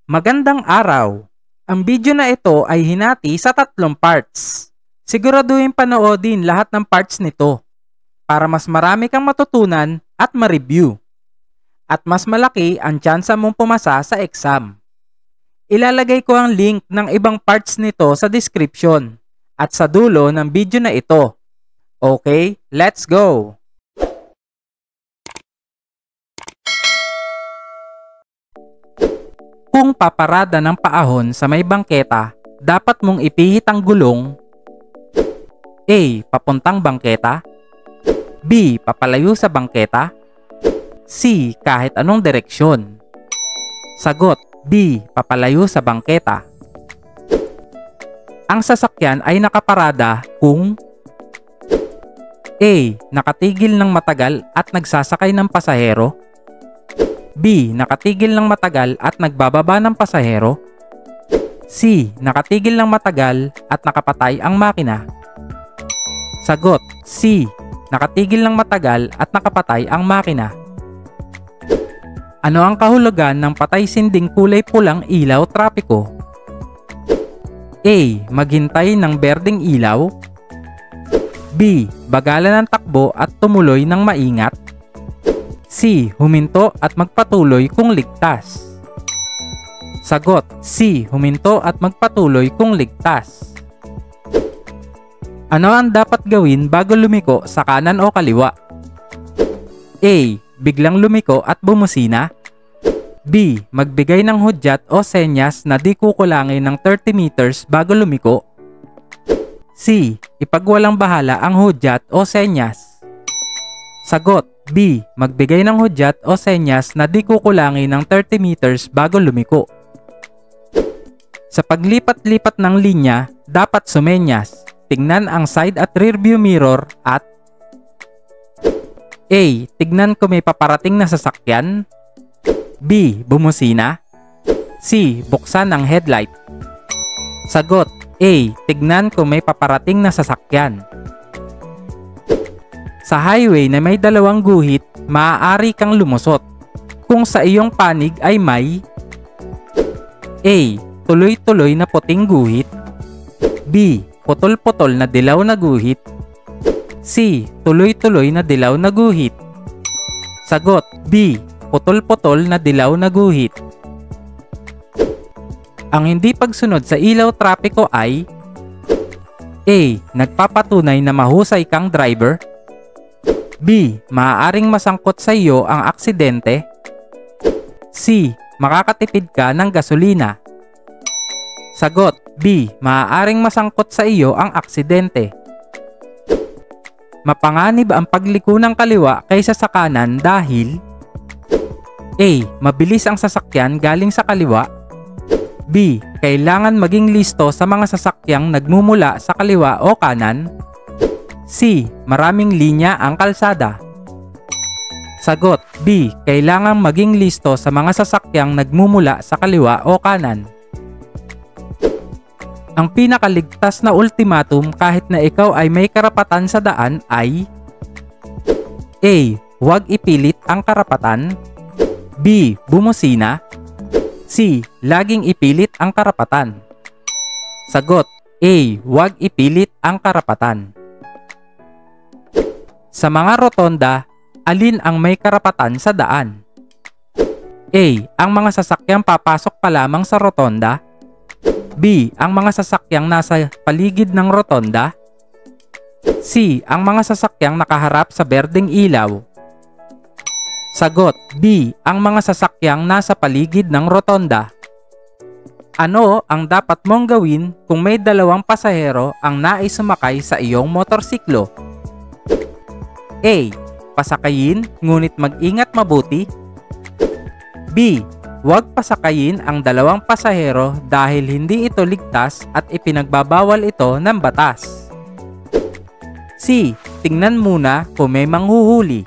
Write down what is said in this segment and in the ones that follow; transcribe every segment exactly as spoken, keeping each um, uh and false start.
Magandang araw! Ang video na ito ay hinati sa tatlong parts. Siguraduhin panoodin lahat ng parts nito para mas marami kang matutunan at ma-review. At mas malaki ang tsansa mong pumasa sa exam. Ilalagay ko ang link ng ibang parts nito sa description at sa dulo ng video na ito. Okay, let's go! Kung paparada ng paahon sa may bangketa, dapat mong ipihit ang gulong A. Papuntang bangketa B. Papalayo sa bangketa C. Kahit anong direksyon. Sagot B. Papalayo sa bangketa. Ang sasakyan ay nakaparada kung A. Nakatigil ng matagal at nagsasakay ng pasahero B. Nakatigil ng matagal at nagbababa ng pasahero C. Nakatigil ng matagal at nakapatay ang makina. Sagot C. Nakatigil ng matagal at nakapatay ang makina. Ano ang kahulugan ng patay sinding kulay pulang ilaw trapiko? A. Maghintay ng berdeng ilaw B. Bagalan ng takbo at tumuloy ng maingat C. Huminto at magpatuloy kung ligtas. Sagot C. Huminto at magpatuloy kung ligtas. Ano ang dapat gawin bago lumiko sa kanan o kaliwa? A. Biglang lumiko at bumusina B. Magbigay ng hudyat o senyas na di kukulangin ng thirty meters bago lumiko C. Ipagwalang bahala ang hudyat o senyas. Sagot B. Magbigay ng hudyat o senyas na di kukulangin ng thirty meters bago lumiko. Sa paglipat-lipat ng linya, dapat sumenyas. Tingnan ang side at rear view mirror at A. Tignan kung may paparating na sasakyan B. Bumusina C. Buksan ang headlight. Sagot A. Tignan kung may paparating na sasakyan. Sa highway na may dalawang guhit, maaari kang lumusot kung sa iyong panig ay may A. Tuloy-tuloy na puting guhit B. Putol-putol na dilaw na guhit C. Tuloy-tuloy na dilaw na guhit. Sagot B. Putol-putol na dilaw na guhit. Ang hindi pagsunod sa ilaw trapiko ay A. Nagpapatunay na mahusay kang driver B. Maaaring masangkot sa iyo ang aksidente C. Makakatipid ka ng gasolina. Sagot B. Maaaring masangkot sa iyo ang aksidente. Mapanganib ang pagliko ng kaliwa kaysa sa kanan dahil A. Mabilis ang sasakyan galing sa kaliwa B. Kailangan maging listo sa mga sasakyang nagmumula sa kaliwa o kanan C. Maraming linya ang kalsada. Sagot B. Kailangang maging listo sa mga sasakyang nagmumula sa kaliwa o kanan. Ang pinakaligtas na ultimatum kahit na ikaw ay may karapatan sa daan ay A. Huwag ipilit ang karapatan B. Bumusina C. Laging ipilit ang karapatan. Sagot A. Huwag ipilit ang karapatan. Sa mga rotonda, alin ang may karapatan sa daan? A. Ang mga sasakyang papasok pa lamang sa rotonda B. Ang mga sasakyang nasa paligid ng rotonda C. Ang mga sasakyang nakaharap sa berdeng ilaw. Sagot B. Ang mga sasakyang nasa paligid ng rotonda. Ano ang dapat mong gawin kung may dalawang pasahero ang nais sumakay sa iyong motorsiklo? A. Pasakayin ngunit mag-ingat mabuti B. Huwag pasakayin ang dalawang pasahero dahil hindi ito ligtas at ipinagbabawal ito ng batas. C. Tingnan muna kung may manghuhuli.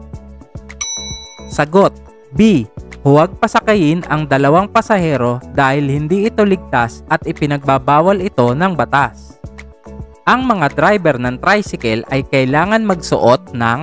Sagot B. Huwag pasakayin ang dalawang pasahero dahil hindi ito ligtas at ipinagbabawal ito ng batas. Ang mga driver ng tricycle ay kailangan magsuot ng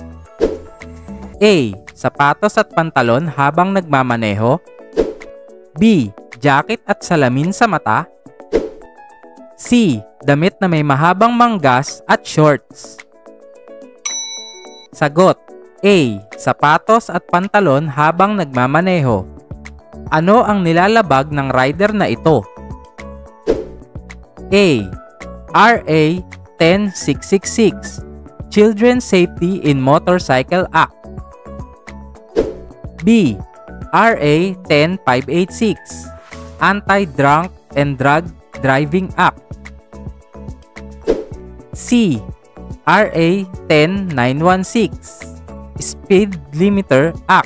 A. Sapatos at pantalon habang nagmamaneho B. Jacket at salamin sa mata. C. Damit na may mahabang manggas at shorts. Sagot: A. Sapatos at pantalon habang nagmamaneho. Ano ang nilalabag ng rider na ito? A. R A ten six six six, Children's Safety in Motorcycle Act. B. R A ten five eight six, Anti-Drunk and Drug Driving Act. C. R A ten nine one six, Speed Limiter Act.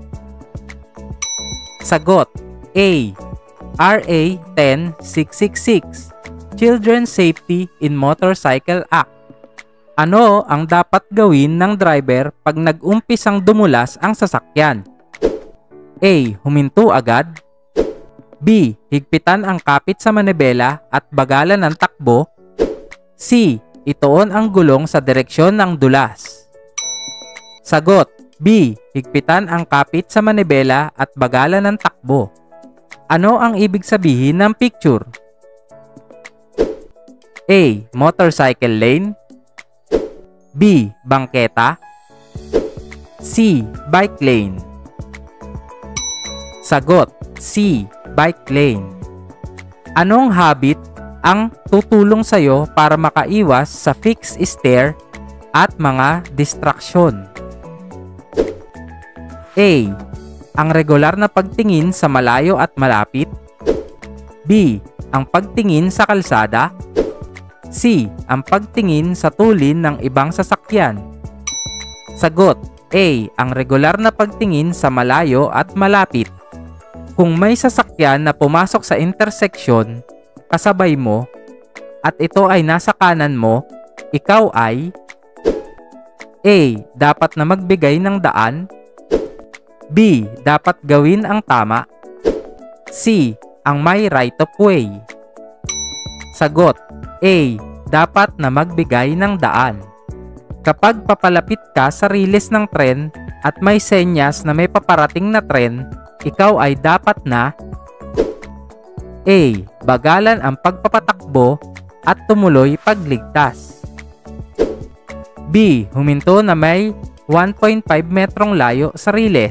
Sagot: A. R A ten six six six, Children's Safety in Motorcycle Act. Ano ang dapat gawin ng driver pag nag-umpisang dumulas ang sasakyan? A. Huminto agad. B. Higpitan ang kapit sa manibela at bagalan ng takbo. C. Ituon ang gulong sa direksyon ng dulas. Sagot: B. Higpitan ang kapit sa manibela at bagalan ng takbo. Ano ang ibig sabihin ng picture? A. Motorcycle lane. B. Bangketa. C. Bike lane. Sagot: C. Bike lane. Anong habit ang tutulong sa'yo para makaiwas sa fixed stare at mga distraksyon? A. Ang regular na pagtingin sa malayo at malapit. B. Ang pagtingin sa kalsada. C. Ang pagtingin sa tulin ng ibang sasakyan. Sagot: A. Ang regular na pagtingin sa malayo at malapit. Kung may sasakyan na pumasok sa intersection kasabay mo at ito ay nasa kanan mo, ikaw ay A. Dapat na magbigay ng daan. B. Dapat gawin ang tama. C. Ang may right of way. Sagot: A. Dapat na magbigay ng daan. Kapag papalapit ka sa riles ng tren at may senyas na may paparating na tren, ikaw ay dapat na A. Bagalan ang pagpapatakbo at tumuloy pagligtas. B. Huminto na may one point five metrong layo sa riles.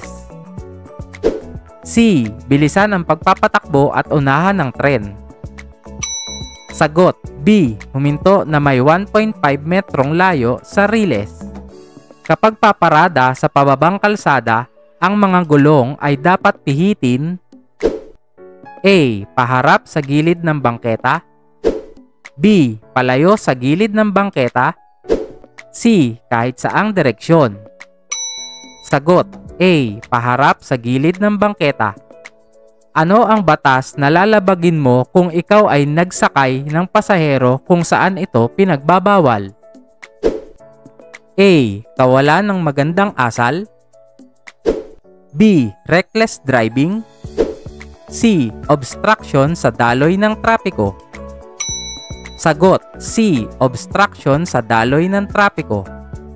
C. Bilisan ang pagpapatakbo at unahan ng tren. Sagot: B. Huminto na may one point five metrong layo sa riles. Kapag paparada sa pababang kalsada, ang mga gulong ay dapat pihitin. A. Paharap sa gilid ng bangketa. B. Palayo sa gilid ng bangketa. C. Kahit saang direksyon. Sagot: A. Paharap sa gilid ng bangketa. Ano ang batas na lalabagin mo kung ikaw ay nagsakay ng pasahero kung saan ito pinagbabawal? A. Kawalan ng magandang asal. B. Reckless driving. C. Obstruction sa daloy ng trapiko. Sagot: C. Obstruction sa daloy ng trapiko.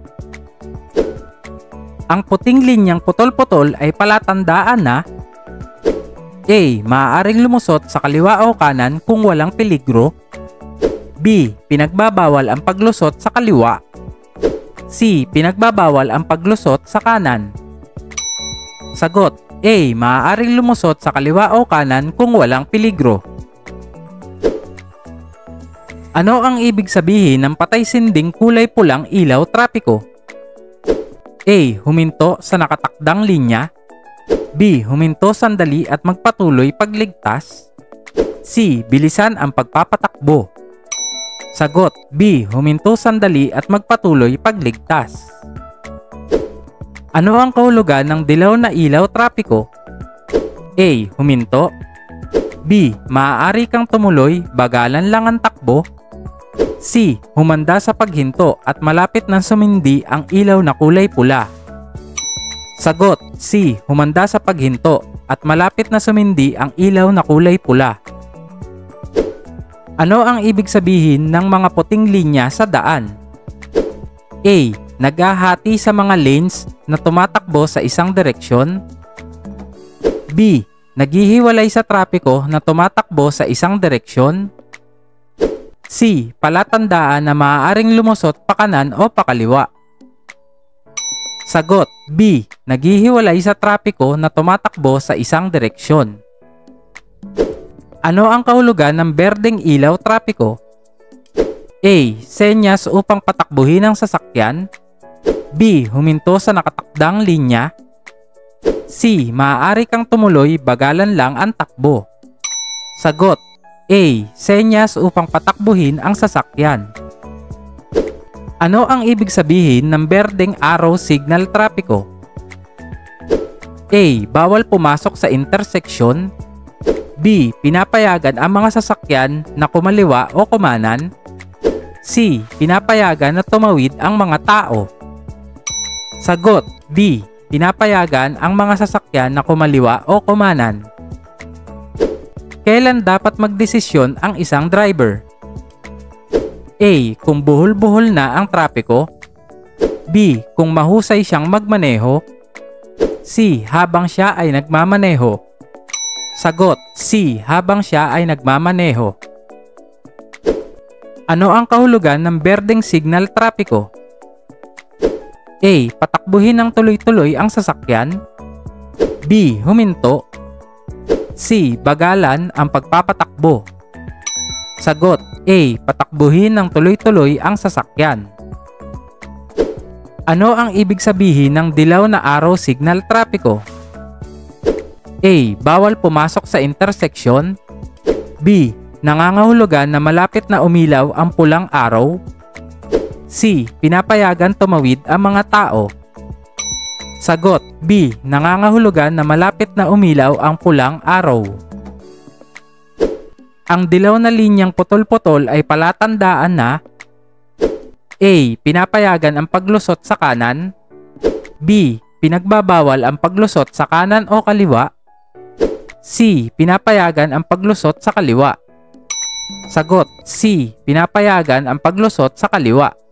Ang puting linyang putol-putol ay palatandaan na A. Maaaring lumusot sa kaliwa o kanan kung walang peligro. B. Pinagbabawal ang paglusot sa kaliwa. C. Pinagbabawal ang paglusot sa kanan. Sagot: A. Maaaring lumusot sa kaliwa o kanan kung walang peligro. Ano ang ibig sabihin ng patay-sinding kulay pulang ilaw trapiko? A. Huminto sa nakatakdang linya. B. Huminto sandali at magpatuloy pagligtas. C. Bilisan ang pagpapatakbo. Sagot: B. Huminto sandali at magpatuloy pagligtas. Ano ang kahulugan ng dilaw na ilaw trapiko? A. Huminto. B. Maaari kang tumuloy, bagalan lang ang takbo. C. Humanda sa paghinto at malapit nang sumindi ang ilaw na kulay pula. Sagot: C. Humanda sa paghinto at malapit na sumindi ang ilaw na kulay pula. Ano ang ibig sabihin ng mga puting linya sa daan? A. Naghahati sa mga lanes na tumatakbo sa isang direksyon. B. naghihiwalay sa trapiko na tumatakbo sa isang direksyon. C. Palatandaan na maaaring lumusot pakanan o pakaliwa. Sagot B. Naghihiwalay sa trapiko na tumatakbo sa isang direksyon. Ano ang kahulugan ng berdeng ilaw trapiko? A. Senyas upang patakbuhin ang sasakyan. B. Huminto sa nakatakdang linya. C. Maaari kang tumuloy bagalan lang ang takbo. Sagot A. Senyas upang patakbuhin ang sasakyan. Ano ang ibig sabihin ng berdeng araw signal trapiko? A. Bawal pumasok sa interseksyon. B. Pinapayagan ang mga sasakyan na kumaliwa o kumanan. C. Pinapayagan na tumawid ang mga tao. Sagot D. Pinapayagan ang mga sasakyan na kumaliwa o kumanan. Kailan dapat magdesisyon ang isang driver? A. Kung buhol-buhol na ang trapiko. B. Kung mahusay siyang magmaneho. C. Habang siya ay nagmamaneho. Sagot C. Habang siya ay nagmamaneho. Ano ang kahulugan ng berdeng signal trapiko? A. Patakbuhin ng tuloy-tuloy ang sasakyan. B. Huminto. C. Bagalan ang pagpapatakbo. Sagot A. Patakbuhin ng tuloy-tuloy ang sasakyan. Ano ang ibig sabihin ng dilaw na araw signal trapiko? A. Bawal pumasok sa interseksyon. B. Nangangahulugan na malapit na umilaw ang pulang araw. C. Pinapayagan tumawid ang mga tao. Sagot B. Nangangahulugan na malapit na umilaw ang pulang araw. Ang dilaw na linyang putol-putol ay palatandaan na A. Pinapayagan ang paglusot sa kanan. B. Pinagbabawal ang paglusot sa kanan o kaliwa. C. Pinapayagan ang paglusot sa kaliwa. Sagot C. Pinapayagan ang paglusot sa kaliwa.